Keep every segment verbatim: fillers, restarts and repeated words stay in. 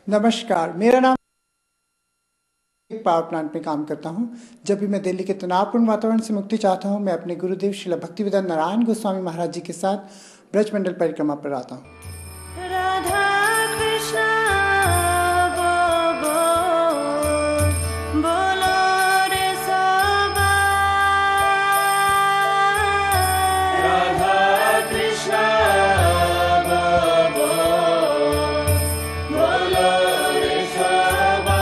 नमस्कार, मेरा नाम एक पावर प्लांट में काम करता हूं। जब भी मैं दिल्ली के तनावपूर्ण वातावरण से मुक्ति चाहता हूं, मैं अपने गुरुदेव श्री भक्तिवेदांत नारायण गोस्वामी महाराज जी के साथ ब्रजमंडल परिक्रमा पर आता हूं। राधा कृष्ण बो बो बोलो रे सबा। राधा कृष्ण बो बो बोलो रे सबा।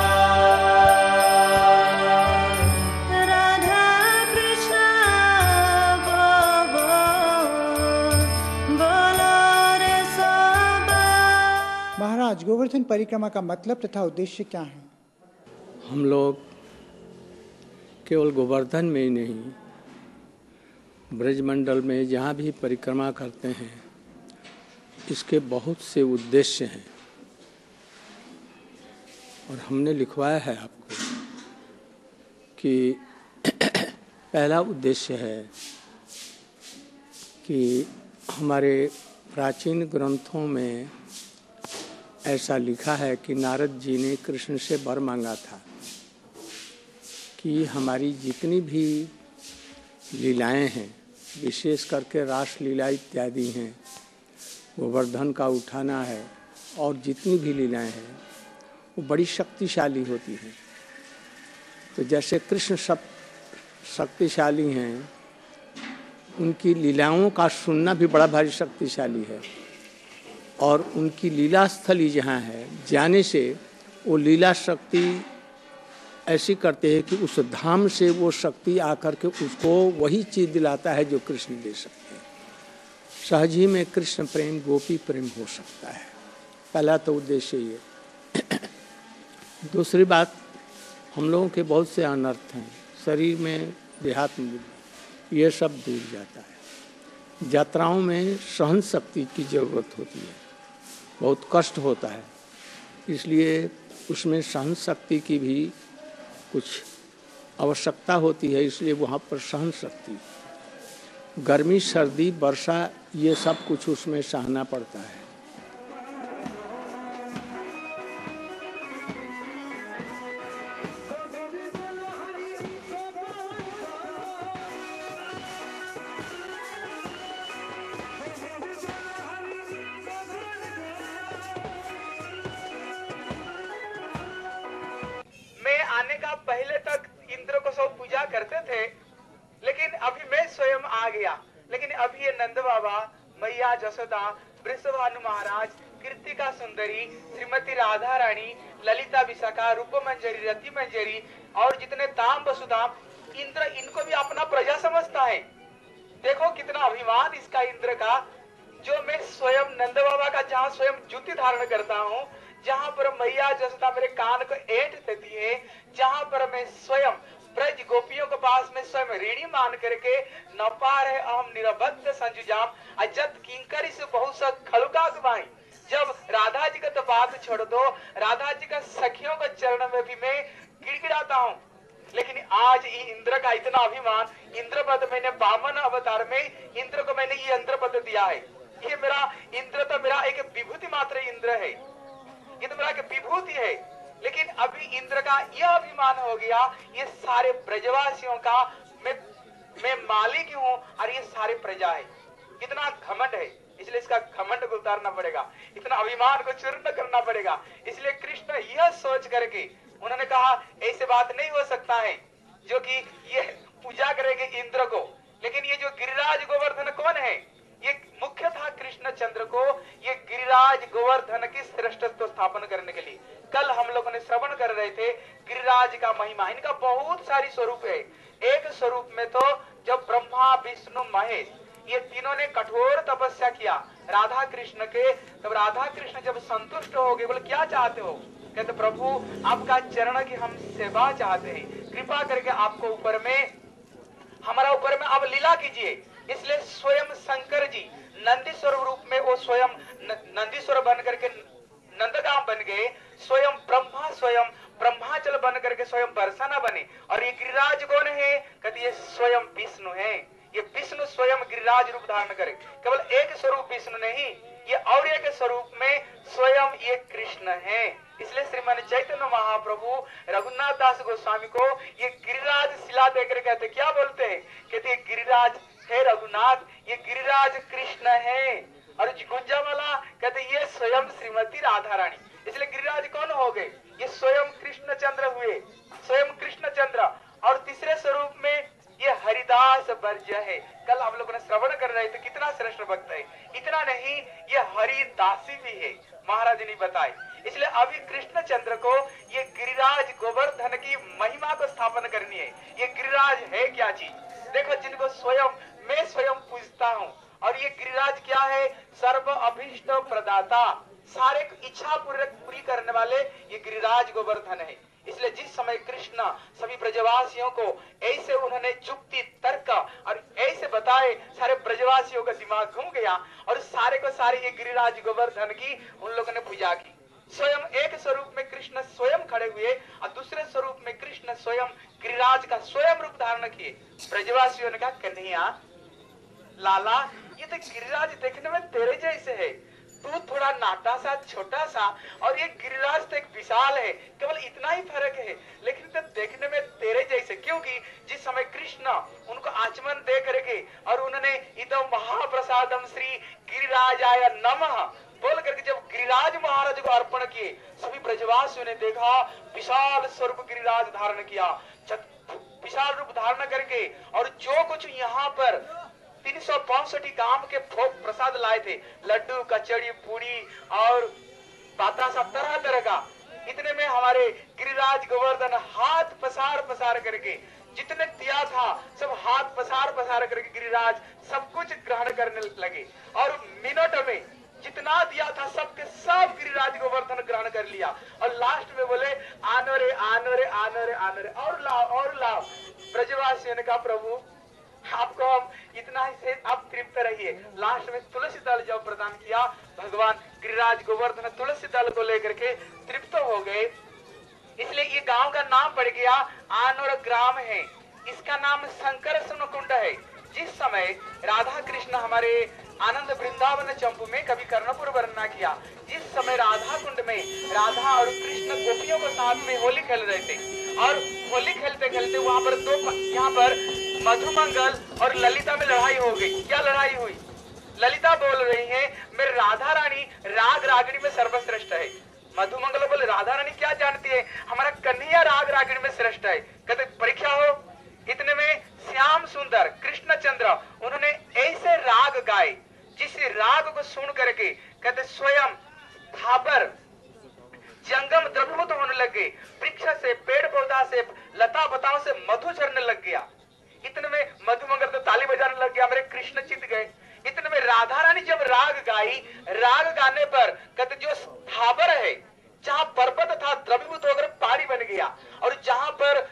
राधा कृष्ण बो बो बोलो रे सबा। महाराज, गोवर्धन परिक्रमा का मतलब तथा उद्देश्य क्या है? हम लोग केवल गोवर्धन में ही नहीं, ब्रजमंडल में जहाँ भी परिक्रमा करते हैं, इसके बहुत से उद्देश्य हैं और हमने लिखवाया है आपको कि पहला उद्देश्य है कि हमारे प्राचीन ग्रंथों में ऐसा लिखा है कि नारद जी ने कृष्ण से वर मांगा था कि हमारी जितनी भी लीलाएं हैं, विशेष करके रास लीला इत्यादि हैं, गोवर्धन का उठाना है और जितनी भी लीलाएं हैं वो बड़ी शक्तिशाली होती हैं। तो जैसे कृष्ण सब शक्तिशाली हैं, उनकी लीलाओं का सुनना भी बड़ा भारी शक्तिशाली है और उनकी लीला स्थली जहाँ है, जाने से वो लीला शक्ति ऐसी करते हैं कि उस धाम से वो शक्ति आकर के उसको वही चीज़ दिलाता है जो कृष्ण दे सकते हैं। सहज ही में कृष्ण प्रेम, गोपी प्रेम हो सकता है। पहला तो उद्देश्य ये। दूसरी बात, हम लोगों के बहुत से अनर्थ हैं, शरीर में, देहात में, ये सब दूर जाता है। यात्राओं में सहन शक्ति की जरूरत होती है, बहुत कष्ट होता है, इसलिए उसमें सहन शक्ति की भी कुछ आवश्यकता होती है, इसलिए वहाँ पर सहन शक्ति, गर्मी, सर्दी, वर्षा, ये सब कुछ उसमें सहना पड़ता है। आने का पहले तक इंद्र को सब पूजा करते थे, लेकिन अभी मैं स्वयं आ गया। लेकिन अभी ये नंद बाबा, मैया जसोदा, वृषभानु महाराज, कीर्तिका सुंदरी, श्रीमती राधा रानी, ललिता विशाखा, रूप मंजरी, रति मंजरी और जितने दाम वसुदाम, इंद्र इनको भी अपना प्रजा समझता है। देखो कितना अभिमान इसका इंद्र का, जो मैं स्वयं नंद बाबा का जहाँ स्वयं जूती धारण करता हूँ, जहाँ पर मैया जसोदा मेरे कान को ऐंठ देती है, जहाँ पर मैं स्वयं ब्रज गोपियों के पास में स्वयं ऋणी मान करके न पार है अहम निरबद्ध संजुजाम अजत किंकरी से बहुत सा खलुका गुमाई। जब राधा जी का तो बात छोड़ दो, राधा जी का सखियों के चरण में भी मैं गिड़गिड़ाता हूँ। लेकिन आज इंद्र का इतना अभिमान, इंद्र पद मैंने बामन अवतार में इंद्र को मैंने ये इंद्र पद दिया है। ये मेरा इंद्र तो मेरा एक विभूति मात्र इंद्र है, ये तो मेरा एक विभूति है। लेकिन अभी इंद्र का यह अभिमान हो गया, ये सारे ब्रजवासियों का मैं मैं मालिक हूँ और ये सारे प्रजा है। इतना घमंड है, इसलिए इसका घमंड को उतारना पड़ेगा, इतना अभिमान को चूर्ण करना पड़ेगा। इसलिए कृष्ण यह सोच करके उन्होंने कहा ऐसे बात नहीं हो सकता है जो कि ये पूजा करेंगे इंद्र को। लेकिन ये जो गिरिराज गोवर्धन कौन है? ये मुख्य था कृष्ण चंद्र को ये गिरिराज गोवर्धन की श्रेष्ठत्व स्थापन करने के लिए। कल हम लोगों ने श्रवण कर रहे थे गिरिराज का महिमा, इनका बहुत सारी स्वरूप है। एक स्वरूप में तो जब ब्रह्मा, विष्णु, महेश ये तीनों ने कठोर तपस्या किया राधा कृष्ण के, तब राधा कृष्ण जब संतुष्ट हो गए, बोले क्या चाहते हो? कहते प्रभु आपका चरण की हम सेवा चाहते हैं, कृपा करके आपको ऊपर में, हमारा ऊपर में आप लीला कीजिए। इसलिए स्वयं शंकर जी नंदीश्वर रूप में वो स्वयं नंदीश्वर बन करके नंदगाम बन गए, स्वयं ब्रह्मा स्वयं ब्रह्माचल बन करके स्वयं बरसाना बने। और ये गिरिराज कौन है? कहते ये स्वयं विष्णु है। ये विष्णु स्वयं गिरिराज रूप धारण करे। केवल एक स्वरूप विष्णु नहीं, ये और एक स्वरूप में स्वयं ये कृष्ण है। इसलिए श्रीमान चैतन्य महाप्रभु रघुनाथ दास गोस्वामी को ये गिरिराज शिला देकर कहते, क्या बोलते हैं, कहते ये गिरिराज है रघुनाथ, ये गिरिराज कृष्ण है। और गुंजामाला कहते ये स्वयं श्रीमती राधा रानी। इसलिए गिरिराज कौन हो गए, ये स्वयं कृष्ण चंद्र हुए, स्वयं कृष्ण चंद्र। और तीसरे स्वरूप में ये हरिदास वर्ज्य है। कल आप लोगों ने श्रवण कर रहे थे, कितना श्रेष्ठ भक्त है। इतना नहीं, ये हरिदासी भी है, महाराज ने बताए। इसलिए अभी कृष्ण चंद्र को ये गिरिराज गोवर्धन की महिमा को स्थापन करनी है। ये गिरिराज है क्या चीज, देखो, जिनको स्वयं मैं स्वयं पूजता हूँ। और ये गिरिराज क्या है, सर्व अभीष्ट प्रदाता, सारे इच्छा पूरी पूरी करने वाले ये गिरिराज गोवर्धन है। इसलिए जिस समय कृष्ण सभी ब्रजवासियों को ऐसे उन्होंने जुक्ति तर्क और ऐसे बताए, सारे ब्रजवासियों का दिमाग घूम गया और सारे को सारे ये गिरिराज गोवर्धन की उन लोगों ने पूजा की। स्वयं एक स्वरूप में कृष्ण स्वयं खड़े हुए और दूसरे स्वरूप में कृष्ण स्वयं गिरिराज का स्वयं रूप धारण किए। ब्रजवासियों ने कहा, कन्हैया लाला, ये तो गिरिराज देखने में तेरे जैसे है, तू थोड़ा नाटा सा छोटा सा और ये गिरिराज तो एक विशाल है, केवल इतना ही फर्क है, लेकिन तो देखने में तेरे जैसे। क्योंकि जिस समय कृष्ण उनको आचमन दे करके और उन्होंने इदम महाप्रसादम श्री गिरिराजाय नमः बोल करके जब गिरिराज महाराज को अर्पण किए, सभी ब्रजवासियों ने देखा विशाल स्वरूप गिरिराज धारण किया, विशाल रूप धारण करके। और जो कुछ यहाँ पर तीन सौ पैंसठ गांव के भोग प्रसाद लाए थे, लड्डू कचड़ी पूरी और बतासा तरह तरह का, इतने में हमारे गिरिराज गोवर्धन हाथ पसार पसार करके जितने दिया था सब हाथ पसार पसार करके गिरिराज सब कुछ ग्रहण करने लगे। और मिनट में जितना दिया था सबके सब गिरिराज गोवर्धन ग्रहण कर लिया। और लास्ट में बोले, आनो रे आनो रे आनो रे आनो रे, और लाओ और लाओ। ब्रजवासियों ने कहा, प्रभु आपको हम इतना ही से आप तृप्त रहिए। लास्ट में तुलसी दल जब प्रदान किया, भगवान गिरिराज गोवर्धन तुलसी दल को लेकर के तृप्त हो गए। इसलिए ये गांव का नाम पड़ गया आनोर ग्राम है। इसका नाम शंकर सुन कुंड है। जिस समय राधा कृष्ण हमारे आनंद वृंदावन चंपू में कभी कर्णपुर वर्णना किया, जिस समय राधा कुंड में राधा और कृष्ण गोपियों के साथ में होली खेल रहे थे, और होली खेलते खेलते वहां पर दो यहाँ पर मधुमंगल और ललिता में लड़ाई हो गई। क्या लड़ाई हुई, ललिता बोल रही है मेरे राधा रानी राग रागिणी में सर्वश्रेष्ठ है। मधुमंगल बोले, राधा रानी क्या जानती है, हमारा कन्हैया राग रागिणी में श्रेष्ठ है। कहते परीक्षा हो। इतने में श्याम सुंदर कृष्ण चंद्र उन्होंने ऐसे राग गाए जिस राग को सुन करके कहते स्वयं थापर जंगम द्रवभूत होने लगे। वृक्ष से, पेड़ पौधा से, लता बताओं से मधु झरने लग गया। इतने में मधुमंगल तो ताली बजाने लग गया, मेरे कृष्ण जीत गए। इतने में राधा रानी जब राग गाई, राग गाने पर कहते जो स्थावर है, जहाँ पर्वत था द्रवीभूत होकर पहाड़ी बन गया, और जहाँ पर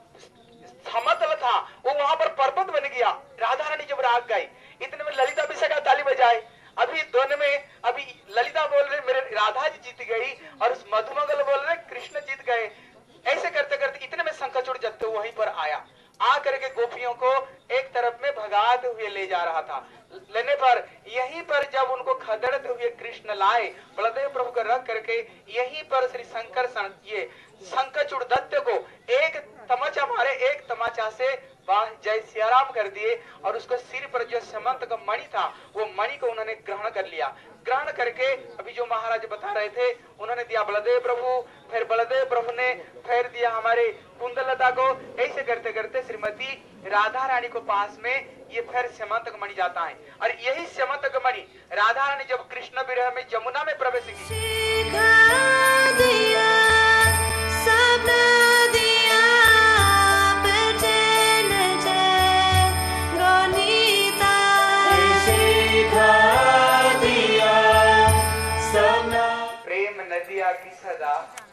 समतल था वो वहां पर पर्वत बन गया। राधा रानी जब राग गाई, इतने में ललिता भी सका ताली बजाए। अभी दोनों में अभी ललिता बोल रहे मेरे राधा जी जीत गई, और उस मधुमंगल बोल रहे कृष्ण जीत गए। ऐसे करते करते इतने में शंखचूड़ जत्ते वहीं पर आया, आ करके गोपियों को एक तरफ में भगाते हुए ले जा रहा था। लेने पर यहीं पर जब उनको खदेड़ते हुए कृष्ण लाए, बलदेव प्रभु को रख करके यहीं पर श्री शंकर ये शंखचूड़ दत्त को एक तमाचा मारे, एक तमाचा से वाह जय सियाराम कर दिए, और उसको सिर पर जो समंत का मणि था वो मणि को उन्होंने ग्रहण कर लिया। ग्रहण करके अभी जो महाराज बता रहे थे उन्होंने दिया बलदेव प्रभु, फिर बलदेव प्रभु ने फिर दिया हमारे कुंदलता को। ऐसे करते करते श्रीमती राधा रानी को पास में ये फिर स्यमंतक मणि जाता है, और यही स्यमंतक मणि राधा रानी जब कृष्ण विरह में जमुना में प्रवेश की, प्रेम नदिया की सदा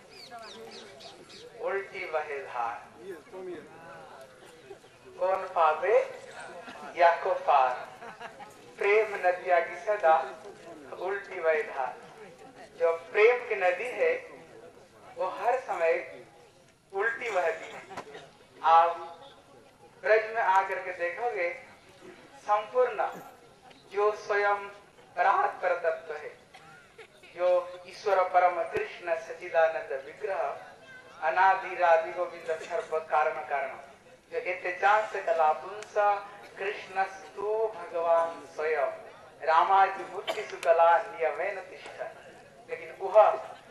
उल्टी बहे धार, कौन पावे या को पार। प्रेम नदिया की सदा उल्टी बहे धार। जो प्रेम की नदी है वो हर समय उल्टी बहती है। आप ब्रज में आकर के देखोगे संपूर्ण जो स्वयं परात्पर तत्व है, जो ईश्वर परम कृष्ण सचिदानंद विग्रह अनादिरादि गोविंद सर्व कारण कारण, जो एतेजांस कला पुंस कृष्णस्तु भगवान स्वयं रामादि मूर्ति सुकला नियमेन तिष्ठ। लेकिन वह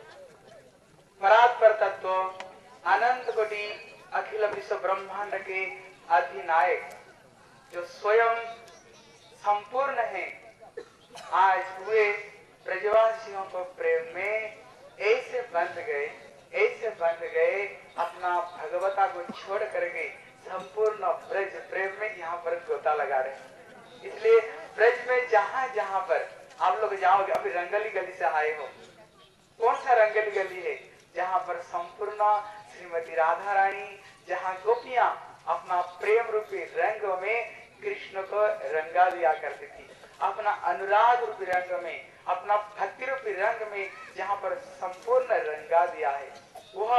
परात्पर तत्व अनंत कोटि अखिल विश्व ब्रह्मांड के अधिनायक जो स्वयं संपूर्ण है, आज हुए ब्रजवासियों को प्रेम में ऐसे बंध गए, ऐसे बंध गए, अपना भगवता को छोड़ करके संपूर्ण ब्रज प्रेम में यहाँ पर गोता लगा रहे। इसलिए ब्रज में जहाँ जहाँ पर आप लोग जाओगे, अभी रंगली गली से आए हो, कौन सा रंगली गली है जहाँ पर संपूर्ण श्रीमती राधा रानी, जहाँ गोपियां अपना प्रेम रूपी रंग में कृष्ण को रंगा दिया करती थी, अपना अनुराग रूपी रंग में, अपना भक्ति रूपी रंग में जहाँ पर संपूर्ण रंगा दिया है, वह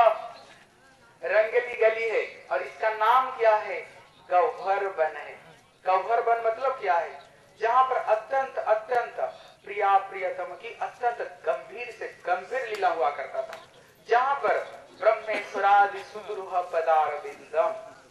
रंगली गली है। और इसका नाम क्या है? गौहर वन है। गौहर वन मतलब क्या है? जहाँ पर अत्यंत अत्यंत प्रिया प्रियतम की अत्यंत गंभीर से गंभीर लीला हुआ करता था, जहाँ पर ब्रह्मेश्वरादि सुदुरूह पदारविंदम,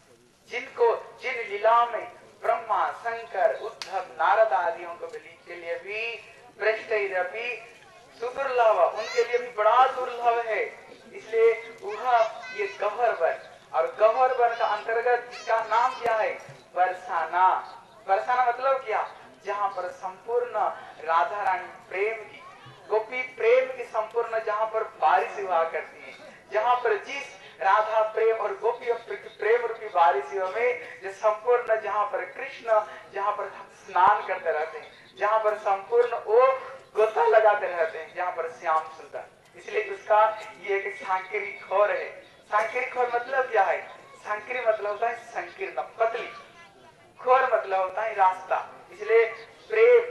जिनको जिन लीला में ब्रह्मा शंकर उद्धव नारद आदियों को के लिए भी भ्रष्टरपि सुदुर्लभ, उनके लिए भी बड़ा दुर्लभ है। इसलिए वह ये गौहर वन, और गौहर वन का अंतर्गत इसका नाम क्या है? बरसाना। बरसाना मतलब क्या? जहाँ पर संपूर्ण राधा रानी प्रेम की, गोपी प्रेम की संपूर्ण जहाँ पर बारिश हुआ करती है, जहाँ पर जिस राधा प्रेम और गोपी प्रेम रूपी बारिशों में जो संपूर्ण जहाँ पर कृष्ण जहाँ पर स्नान करते रहते हैं, जहाँ पर संपूर्ण वो गोता लगाते रहते हैं, जहाँ पर श्याम सुंदर। इसलिए उसका ये एक सांकीरी खोर है। सांकीरी खोर मतलब क्या है? सांकीरी मतलब होता है संकीर्ण, पतली। खोर मतलब होता है रास्ता। इसलिए प्रेम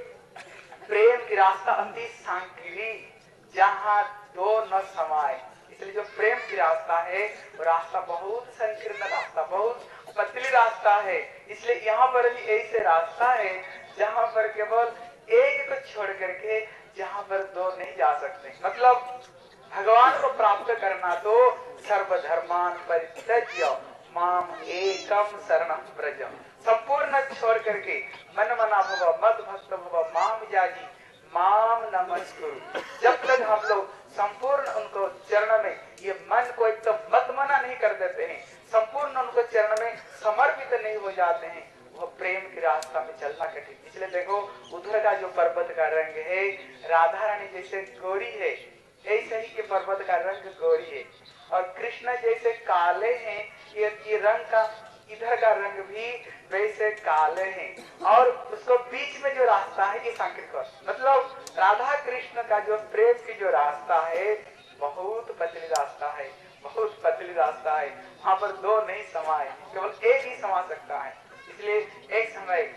प्रेम की रास्ता अति सांकीरी, जहाँ दो न समाये। इसलिए जो प्रेम की रास्ता है वो रास्ता बहुत संकीर्ण रास्ता, बहुत पतली रास्ता है। इसलिए यहाँ पर भी ऐसे रास्ता है जहाँ पर केवल एक को छोड़ करके जहाँ पर दो नहीं जा सकते। मतलब भगवान को प्राप्त करना तो सर्वधर्मान परित्यज्य माम एकम शरणं व्रज, संपूर्ण छोड़ करके मन मना भव मद भक्त भव माम जाजी माम नमस्कुरु। जब तक हम लोग संपूर्ण उनको चरण में ये मन को एकदम तो मत मना नहीं कर देते हैं, संपूर्ण उनको चरण में समर्पित नहीं हो जाते हैं, वह प्रेम की रास्ता में चलना कठिन। इसलिए देखो उधर का जो पर्वत का रंग है, राधा रानी जैसे गोरी है, ऐसे ही ये पर्वत का रंग गोरी है। और कृष्ण जैसे काले हैं, ये ये रंग का इधर का रंग भी वैसे काले हैं। और उसको बीच में जो रास्ता है ये सांकृतिक, मतलब राधा कृष्ण का जो प्रेम की जो रास्ता है बहुत पतली रास्ता है, बहुत पतली रास्ता है। वहाँ पर दो नहीं समाये, केवल एक ही समा सकता है। इसलिए एक समय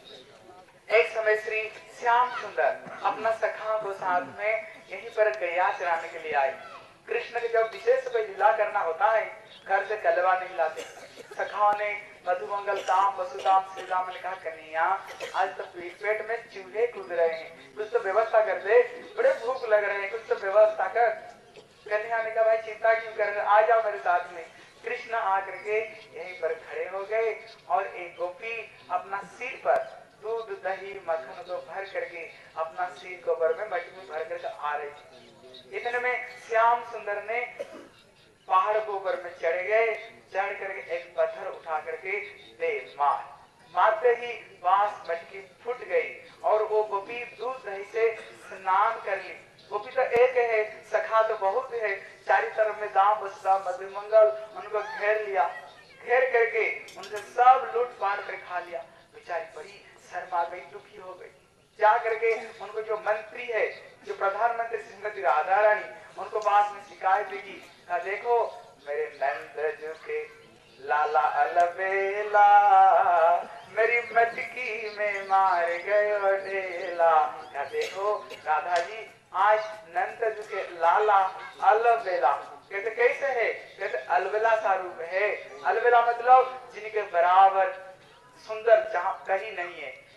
एक समय श्री श्याम सुंदर अपना सखा को साथ में यहीं पर गया चराने के लिए आए। कृष्ण के जब विशेष कोई लीला करना होता है, घर से कलवा नहीं लाते। सखाओं ने मधुमंगल काम वसुदाम श्री राम ने कहा, कन्हैया आज तो पेट में चूहे कूद रहे हैं, कुछ तो व्यवस्था कर दे, बड़े भूख लग रहे हैं, कुछ तो व्यवस्था कर। कन्हैया ने कहा, भाई चिंता क्यों कर रहे, आ जाओ मेरे साथ में। कृष्ण आकर के यहीं पर खड़े हो गए और एक गोपी अपना सिर पर दूध दही मक्खन को भर करके अपना सिर गोबर में मटकी में भर करके आ रही थी। इतने में श्याम सुंदर ने पहाड़ के ऊपर में चढ़ गए, चढ़ करके एक पत्थर उठा करके दे मार मारते ही बांस मटकी फूट गई और वो गोपी दूध दही से स्नान कर ली। गोपी तो एक है, सखा तो बहुत है, चारी तरफ में दाम बसता मधुमंगल उनको घेर लिया, घेर करके उनसे सब लूट पाट कर खा लिया। बेचारी बड़ी शर्मा गई, दुखी हो गई। जा करके उनको जो मंत्री है, जो प्रधानमंत्री श्रीमती राधा रानी, उनको पास में शिकायत की, कहा देखो मेरे नंद जो के लाला अलबेला मेरी मटकी में मार गयो ढेला। क्या देखो राधा जी आज नंद जो के लाला अलबेला, कहते कैसे है? कहते अलबेला सा रूप है। अलबेला मतलब जिनके बराबर सुंदर जहाँ कहीं नहीं है।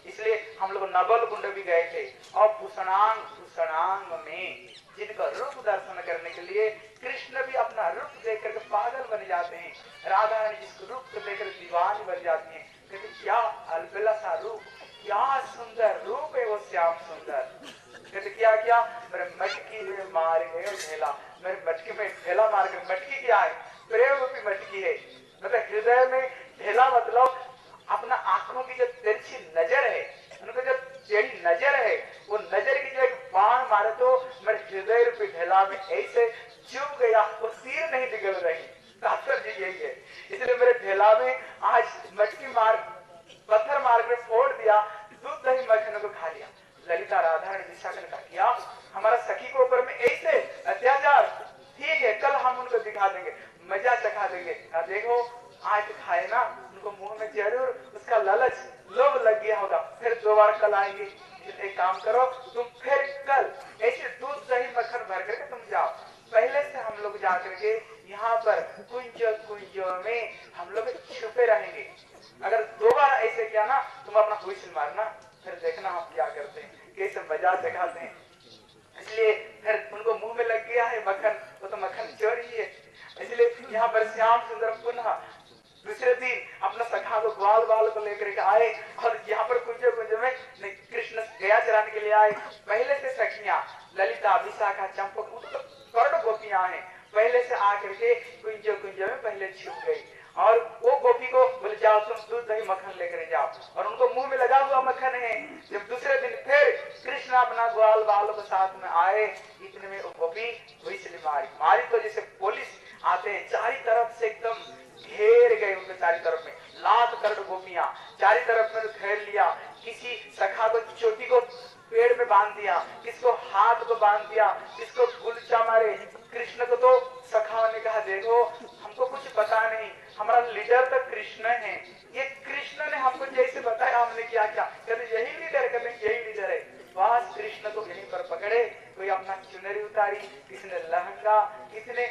इसलिए हम लोग नवल कुंड भी गए थे और भूषणांग भूषणांग में जिनका रूप दर्शन करने के लिए कृष्ण भी अपना रूप देख करके पागल बन जाते हैं, राधा रानी जिसको रूप को देखकर दीवानी बन जाती है। कहते क्या अलबेला सा रूप, क्या सुंदर रूप है वो श्याम सुंदर। कहते क्या क्या मेरे मटकी में मार गए ढेला, मेरे मटकी में ढेला मार गए। मटकी क्या है? प्रेम रूपी मटकी है। मतलब हृदय में ढेला मतलब अपना आंखों की जो तिरछी नजर है, उनको जो टेढ़ी नजर है, वो नजर की जो एक बाण मारे तो मेरे हृदय रूपी ढेला में ऐसे चुभ गया, वो तीर नहीं निकल रही। तात्पर्य यही है। इसलिए मेरे ढेला में आज मटकी मार पत्थर मार के फोड़ दिया, दूध दही मक्खन को खा लिया। ललिता राधा ने दिशा ने कहा किया हमारा सखी के ऊपर में ऐसे अत्याचार, ठीक है कल हम उनको दिखा देंगे, मजा चखा देंगे। देखो आज खाए ना, उनको मुंह में जरूर उसका लालच लोभ लग गया होगा, फिर दोबारा कल आएंगे। एक काम करो तुम फिर कल ऐसे दूध दही मक्खन भर करके तुम जाओ। पहले से हम लोग जा करके यहाँ पर कुंज कुंज में हम लोग छुपे रहेंगे। अगर दो बार ऐसे किया ना, तुम अपना हुइसल मारना, फिर देखना हम क्या करते हैं, कैसे मजा दिखाते हैं। इसलिए फिर उनको मुंह में लग गया है मक्खन, वो तो मक्खन चोर ही है। इसलिए यहाँ पर श्याम सुंदर पुनः दूसरे दिन अपना सखा को ग्वाल बाल को लेकर के आए और यहाँ पर कुंज कुंज में कृष्ण गया चराने के लिए आए। पहले से सखियां ललिता विशाखा चंपक करोड़ों गोपियां हैं, पहले से आकर के कुंज कुंज में पहले छुप गई और वो गोपी को बोले जाओ तुम दूध दही मक्खन लेकर जाओ, और उनको मुंह में लगा हुआ मक्खन है। जब दूसरे दिन फिर कृष्ण अपना ग्वाल बाल के साथ में आए, इतने में वो गोपी हुइसली मारी मारी तो जैसे पुलिस आते हैं, चारी तरफ से एकदम घेर गए उनके चारी तरफ में लाख करोड़ गोपियां चारी तरफ में घेर लिया। किसी सखा को चोटी को पेड़ में बांध दिया, किसको हाथ को बांध दिया, किसको गुलचा मारे। कृष्ण को तो सखाओं ने कहा देखो हमको कुछ पता नहीं, हमारा लीडर तो कृष्ण है, ये कृष्ण ने हमको जैसे बताया हमने क्या क्या। कहते यही लीडर, कहते यही लीडर है। बस कृष्ण को यहीं पर पकड़े, कोई अपना चुनरी उतारी, किसी ने लहंगा, किसी ने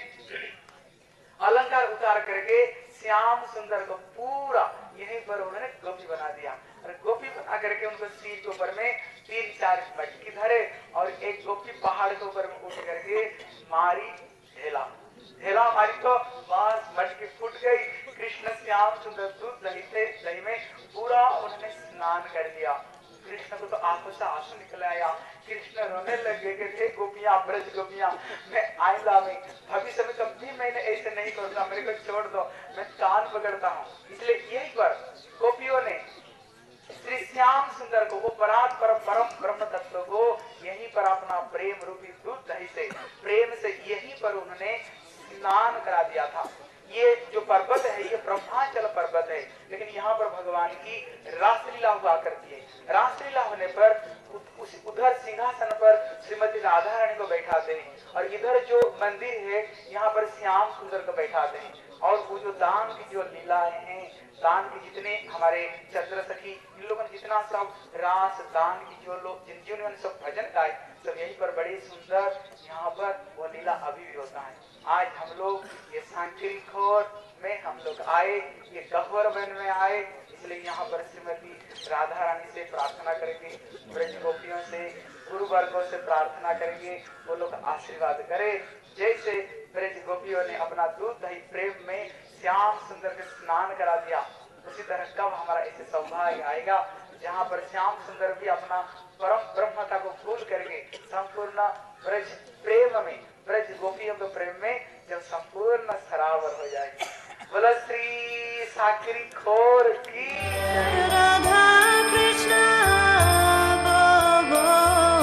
अलंकार उतार करके श्याम सुंदर को पूरा यहीं पर उन्होंने गोपी बना दिया। और गोपी बना करके उनको सिर के ऊपर में तीन चार मटकी धरे और एक गोपी पहाड़ के ऊपर में उठ करके मारी ढेला ढेला मारी तो बस मटकी फूट गई। कृष्ण श्याम सुंदर दूध दही से दही में पूरा उन्होंने स्नान कर दिया। कृष्ण को तो आंखों से आंसू निकल आया। कृष्ण रोने लगे कि थे गोपियां ब्रज गोपियां, मैं आइंदा में भविष्य में कभी मैंने ऐसे नहीं करूंगा, मेरे को छोड़ दो, मैं कान पकड़ता हूँ। इसलिए यही पर गोपियों ने श्री श्याम सुंदर को, वो परात परम परम ब्रह्म तत्व को यहीं पर अपना प्रेम रूपी दूध दही से प्रेम से यहीं पर उन्होंने स्नान करा दिया था। ये जो पर्वत है ये ब्रह्मांचल पर्वत है, लेकिन यहाँ पर भगवान की रासलीला हुआ करती है। रासलीला होने पर उस उधर सिंहासन पर श्रीमती राधा रानी को बैठाते हैं और इधर जो मंदिर है यहाँ पर श्याम सुंदर को बैठाते हैं। और वो जो दान की जो लीलाएं हैं, दान की जितने हमारे चंद्र सखी इन लोगों ने जितना सब रास दान की जो लोग जिन जिन्होंने सब भजन गाए, सब यहीं पर बड़ी सुंदर यहाँ पर वो लीला अभी भी होता है। आज हम लोग ये सांकरी खोर में हम लोग आए, ये गह्वर वन में आए, इसलिए यहाँ पर श्रीमती राधा रानी से प्रार्थना करेंगे, ब्रज गोपियों से गुरु वर्गों से प्रार्थना करेंगे, वो लोग आशीर्वाद करे। जैसे ब्रज गोपियों ने अपना दूध दही प्रेम में श्याम सुंदर के स्नान करा दिया, उसी तरह कब हमारा ऐसे सौभाग्य आएगा जहाँ पर श्याम सुंदर भी अपना परम ब्रह्मता को भूल करके संपूर्ण ब्रज प्रेम में, ब्रज गोपियों के प्रेम में जब संपूर्ण सरावर हो जाएगी। बोला श्री साकरी खोर की राधा कृष्ण बोलो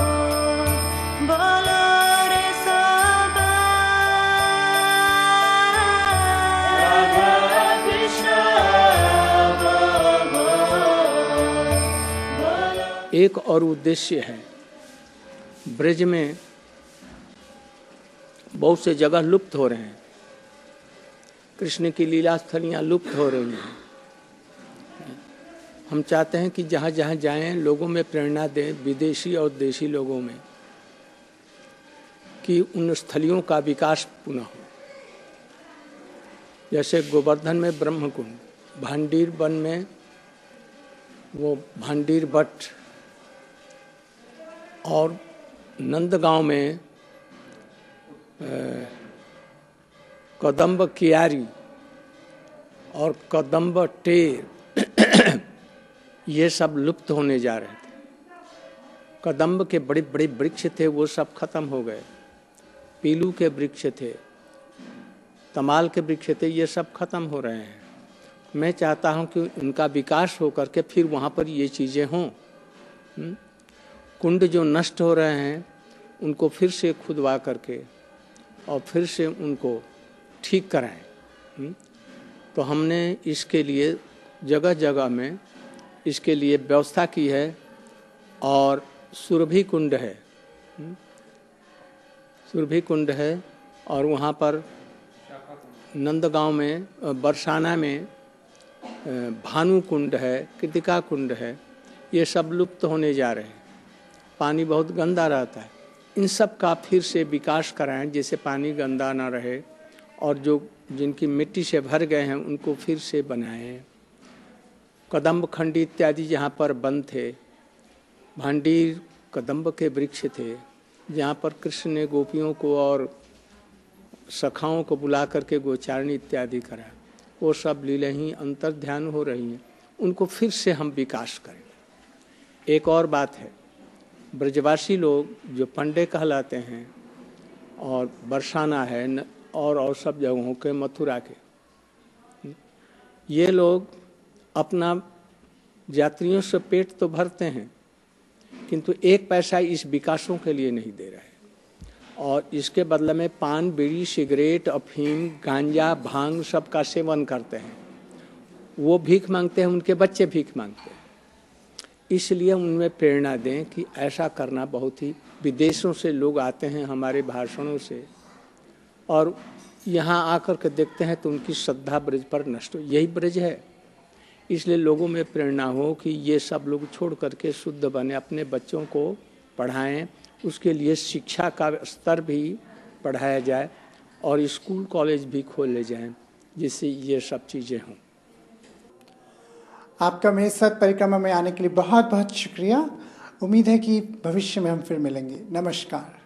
बोलो रे सबा। राधा कृष्ण बोलो बोलो। एक और उद्देश्य है, ब्रज में बहुत से जगह लुप्त हो रहे हैं, कृष्ण की लीला स्थलियाँ लुप्त हो रही हैं। हम चाहते हैं कि जहाँ जहाँ जाएं लोगों में प्रेरणा दें, विदेशी और देशी लोगों में, कि उन स्थलियों का विकास पुनः हो। जैसे गोवर्धन में ब्रह्मकुंड, भांडीर वन में वो भांडीर भट्ट और नंदगांव में कदम्ब कियारी और कदम्ब टेर ये सब लुप्त होने जा रहे थे। कदम्ब के बड़े बड़े वृक्ष थे, वो सब खत्म हो गए। पीलू के वृक्ष थे, तमाल के वृक्ष थे, ये सब खत्म हो रहे हैं। मैं चाहता हूं कि उनका विकास हो करके फिर वहाँ पर ये चीज़ें हों। कुंड जो नष्ट हो रहे हैं उनको फिर से खुदवा करके और फिर से उनको ठीक कराएं। तो हमने इसके लिए जगह जगह में इसके लिए व्यवस्था की है। और सुरभि कुंड है, सुरभि कुंड है, और वहाँ पर नंदगांव में बरसाना में भानु कुंड है, कृतिका कुंड है, ये सब लुप्त होने जा रहे हैं। पानी बहुत गंदा रहता है, इन सब का फिर से विकास कराएं जिससे पानी गंदा ना रहे, और जो जिनकी मिट्टी से भर गए हैं उनको फिर से बनाएं। कदम्ब खंडी इत्यादि जहाँ पर वन थे, भांडीर कदम्ब के वृक्ष थे, जहाँ पर कृष्ण ने गोपियों को और सखाओं को बुला करके गोचारणी इत्यादि करा, वो सब लीलें ही अंतर ध्यान हो रही हैं, उनको फिर से हम विकास करें। एक और बात है, ब्रजवासी लोग जो पंडे कहलाते हैं और बरसाना है और और सब जगहों के, मथुरा के, ये लोग अपना यात्रियों से पेट तो भरते हैं किंतु एक पैसा इस विकासों के लिए नहीं दे रहे, और इसके बदले में पान, बीड़ी, सिगरेट, अफीम, गांजा, भांग सब का सेवन करते हैं। वो भीख मांगते हैं, उनके बच्चे भीख मांगते हैं। इसलिए उनमें प्रेरणा दें कि ऐसा करना बहुत ही, विदेशों से लोग आते हैं हमारे भाषणों से और यहाँ आकर के देखते हैं तो उनकी श्रद्धा ब्रज पर नष्ट हो। यही ब्रज है, इसलिए लोगों में प्रेरणा हो कि ये सब लोग छोड़ करके शुद्ध बने, अपने बच्चों को पढ़ाएं, उसके लिए शिक्षा का स्तर भी बढ़ाया जाए और स्कूल कॉलेज भी खोले जाएं जिससे ये सब चीज़ें हों। आपका मेरे साथ परिक्रमा में आने के लिए बहुत बहुत शुक्रिया। उम्मीद है कि भविष्य में हम फिर मिलेंगे। नमस्कार।